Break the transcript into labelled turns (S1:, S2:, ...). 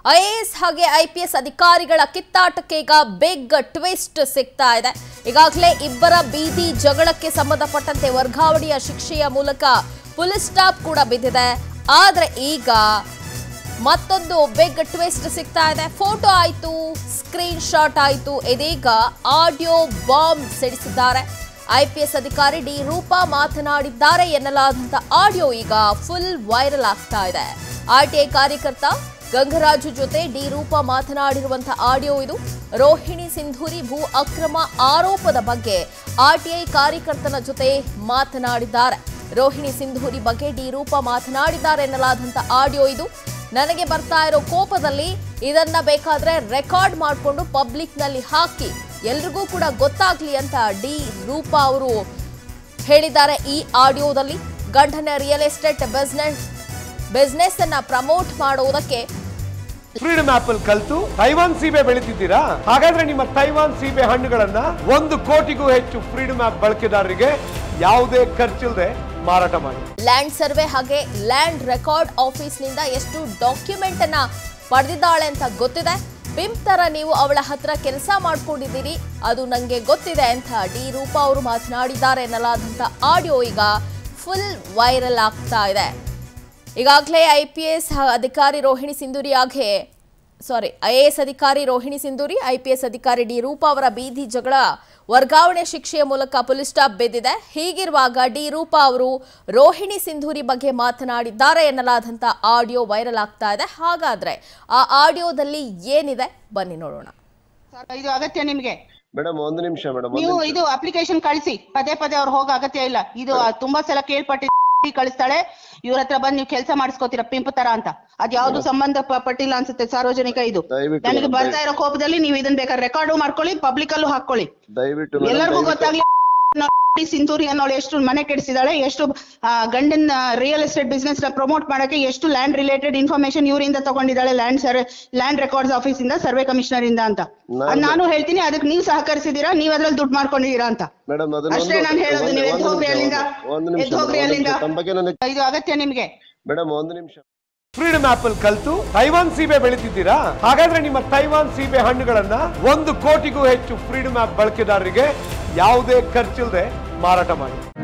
S1: IAS ಹಾಗೆ IPS ಅಧಿಕಾರಿಗಳ ಕಿತ್ತಾಟಕ್ಕೆ ಈಗ ಬಿಗ್ ಟ್ವಿಸ್ಟ್ ಸಿಗ್ತಾ ಇದೆ. ಈಗಾಗಲೇ ಇಬ್ಬರ ಬೀದಿ ಜಗಳಕ್ಕೆ ಸಂಬಂಧಪಟ್ಟಂತೆ ವರ್ಗಾವಣೆಯ ಶಿಕ್ಷೆಯ ಮೂಲಕ ಫುಲ್ ಸ್ಟಾಪ್ ಕೂಡ ಬಿದ್ದಿದೆ. ಆದ್ರೆ ಈಗ ಮತ್ತೊಂದು ಬಿಗ್ ಟ್ವಿಸ್ಟ್ ಸಿಗ್ತಾ ಇದೆ. ಫೋಟೋ ಆಯ್ತು, ಸ್ಕ್ರೀನ್ ಶಾಟ್ ಆಯ್ತು, ಇದೀಗ ಆಡಿಯೋ ಬಾಂಬ್ ಸಿಡಿಸಿದ್ದಾರೆ. ಐಪಿಎಸ್ ಅಧಿಕಾರಿ ಡಿ ರೂಪಾ ಮಾತನಾಡಿದ್ದಾರೆ ಎನ್ನಲಾದಂತ ಆಡಿಯೋ ಈಗ ಫುಲ್ ವೈರಲ್ ಆಗ್ತಾ ಇದೆ. ಆರ್ಟಿಐ ಕಾರ್ಯಕರ್ತ ಗಂಗರಾಜು ಜೊತೆ ಡಿ ರೂಪಾ ಮಾತನಾಡಿರುವಂತಹ ಆಡಿಯೋ ಇದು. ರೋಹಿಣಿ ಸಿಂಧೂರಿ ಭೂ ಅಕ್ರಮ ಆರೋಪದ ಬಗ್ಗೆ ಆರ್ಟಿಐ ಕಾರ್ಯಕರ್ತನ ಜೊತೆ ಮಾತನಾಡಿದ್ದಾರೆ. ರೋಹಿಣಿ ಸಿಂಧೂರಿ ಬಗ್ಗೆ ಡಿ ರೂಪಾ ಮಾತನಾಡಿದ್ದಾರೆ ಎನ್ನಲಾದಂತ ಆಡಿಯೋ ಇದು. ನನಗೆ ಬರ್ತಾ ಇರೋ ಕೋಪದಲ್ಲಿ ಇದನ್ನ ಬೇಕಾದ್ರೆ ರೆಕಾರ್ಡ್ ಮಾಡಿಕೊಂಡು ಪಬ್ಲಿಕ್ ನಲ್ಲಿ ಹಾಕಿ ಎಲ್ರಿಗೂ ಕೂಡ ಗೊತ್ತಾಗ್ಲಿ ಅಂತ ಡಿ ರೂಪಾ ಅವರು ಹೇಳಿದ್ದಾರೆ. ಈ ಆಡಿಯೋದಲ್ಲಿ ಗಂಡನ ರಿಯಲ್ ಎಸ್ಟೇಟ್ ಬಿಸ್ನೆಸ್ ಅನ್ನ ಪ್ರಮೋಟ್ ಮಾಡುವುದಕ್ಕೆ
S2: ಫ್ರೀಡಮ್ ಆಪಲ್ ಕಲ್ತು ತೈವಾನ್ ಸೀಬೆ ಬೆಳೀತಿದ್ದೀರಾ? ಹಾಗಾದ್ರೆ ನಿಮ್ಮ ತೈವಾನ್ ಸೀಬೆ ಹಣ್ಣುಗಳನ್ನ 1 ಕೋಟಿಗೂ ಹೆಚ್ಚು ಫ್ರೀಡಮ್ ಆಪ್ ಬಳಕೆದಾರರಿಗೆ ಯಾವುದೇ ಖರ್ಚಿಲ್ಲದೆ ಮಾರಾಟ ಮಾಡಿ.
S1: ಲ್ಯಾಂಡ್ ಸರ್ವೆ ಹಾಗೆ ಲ್ಯಾಂಡ್ ರೆಕಾರ್ಡ್ ಆಫೀಸ್ ನಿಂದ ಎಷ್ಟು ಡಾಕ್ಯುಮೆಂಟ್ ಅನ್ನ ಪಡೆದಿದ್ದಾಳೆ ಅಂತ ಗೊತ್ತಿದೆ. ಪಿಂಪ್ ತರ ನೀವು ಅವಳ ಹತ್ರ ಕೆಲಸ ಮಾಡ್ಕೊಂಡಿದ್ದೀರಿ, ಅದು ನಂಗೆ ಗೊತ್ತಿದೆ ಅಂತ ಡಿ ರೂಪಾ ಅವರು ಮಾತನಾಡಿದ್ದಾರೆ ಎನ್ನಲಾದಂತ ಆಡಿಯೋ ಈಗ ಫುಲ್ ವೈರಲ್ ಆಗ್ತಾ ಇದೆ. ಈಗಾಗಲೇ ಐಎಎಸ್ ಅಧಿಕಾರಿ ರೋಹಿಣಿ ಸಿಂಧೂರಿ ಐಪಿಎಸ್ ಅಧಿಕಾರಿ ಡಿ ರೂಪಾ ಅವರ ಬೀದಿ ಜಗಳ ವರ್ಗಾವಣೆ ಶಿಕ್ಷೆಯ ಮೂಲಕ ಫುಲ್ ಸ್ಟಾಪ್ ಬಿದ್ದಿದೆ. ಹೀಗಿರುವಾಗ ಡಿ ರೂಪಾ ಅವರು ರೋಹಿಣಿ ಸಿಂಧೂರಿ ಬಗ್ಗೆ ಮಾತನಾಡಿದ್ದಾರೆ ಎನ್ನಲಾದಂತ ಆಡಿಯೋ ವೈರಲ್ ಆಗ್ತಾ ಇದೆ. ಹಾಗಾದ್ರೆ ಆ ಆಡಿಯೋದಲ್ಲಿ ಏನಿದೆ ಬನ್ನಿ ನೋಡೋಣ.
S3: ಇದು ಅಗತ್ಯ ನಿಮ್ಗೆ
S4: ಮೇಡಮ್? ಒಂದು ನಿಮಿಷ ಮೇಡಮ್,
S3: ನೀವು ಇದು ಅಪ್ಲಿಕೇಶನ್ ಕಳಿಸಿ. ಪದೇ ಅವ್ರು ಹೋಗೋ ಅಗತ್ಯ ಇಲ್ಲ. ಇದು ತುಂಬಾ ಸಲ ಕೇಳ್ಪಟ್ಟಿ ಕಳಿಸ್ತಾಳೆ, ಇವ್ರ ಹತ್ರ ಬಂದು ನೀವು ಕೆಲಸ ಮಾಡಿಸ್ಕೋತೀರಾ ಪಿಂಪ್ ತರ ಅಂತ. ಅದ್ ಯಾವ್ದು ಸಂಬಂಧ ಪಟ್ಟಿಲ್ಲ ಅನ್ಸುತ್ತೆ, ಸಾರ್ವಜನಿಕ. ಇದು ನನಗೆ ಬರ್ತಾ ಇರೋ ಕೋಪದಲ್ಲಿ ನೀವು ಇದನ್ನ ಬೇಕಾದ್ರೆ ರೆಕಾರ್ಡು ಮಾಡ್ಕೊಳ್ಳಿ, ಪಬ್ಲಿಕ್ ಅಲ್ಲೂ ಹಾಕೊಳ್ಳಿ, ಎಲ್ಲರಿಗೂ ಗೊತ್ತಾಗ್ಲಿ. ಸಿಂಧೂರಿ ಅನ್ನೋಳು ಎಷ್ಟು ಮನೆ ಕೆಡಿಸಿದಾಳೆ, ಎಷ್ಟು ಗಂಡನ್ ರಿಯಲ್ ಎಸ್ಟೇಟ್ ಬಿಸ್ನೆಸ್ ಪ್ರಮೋಟ್ ಮಾಡಕ್ಕೆ ಎಷ್ಟು ಲ್ಯಾಂಡ್ ರಿಲೇಟೆಡ್ ಇನ್ಫಾರ್ಮೇಶನ್ ಇವರಿಂದ ತಗೊಂಡಿದ್ದಾಳೆ, ಲ್ಯಾಂಡ್ ರೆಕಾರ್ಡ್ಸ್ ಆಫೀಸ್ ಇಂದ, ಸರ್ವೆ ಕಮಿಷನರ್ ಇಂದ ಅಂತ. ನಾನು ಹೇಳ್ತೀನಿ, ಅದಕ್ಕೆ ನೀವು ಸಹಕರಿಸಿದೀರಾ, ನೀವ್ ಅದ್ರಲ್ಲಿ ದುಡ್ಡು ಮಾಡ್ಕೊಂಡಿದೀರಾ ಅಂತ ಅಷ್ಟೇ ನಾನು ಹೇಳೋದು. ನೀವು ಎದ್ದು ಹೋಗ್ರಿ ಅಲ್ಲಿಂದ. ಇದು ಅಗತ್ಯ ನಿಮ್ಗೆ
S4: ಮೇಡಮ್? ಒಂದು ನಿಮಿಷ.
S2: ಫ್ರೀಡಮ್ ಆಪಲ್ ಕಲ್ತು ತೈವಾನ್ ಸೀಬೆ ಬೆಳೀತಿದ್ದೀರಾ? ಹಾಗಾದ್ರೆ ನಿಮ್ಮ ತೈವಾನ್ ಸೀಬೆ ಹಣ್ಣುಗಳನ್ನ 1 ಕೋಟಿಗೂ ಹೆಚ್ಚು ಫ್ರೀಡಮ್ ಆಪ್ ಬಳಕೆದಾರರಿಗೆ ಯಾವುದೇ ಖರ್ಚಿಲ್ಲದೆ ಮಾರಾಟ ಮಾಡಿ.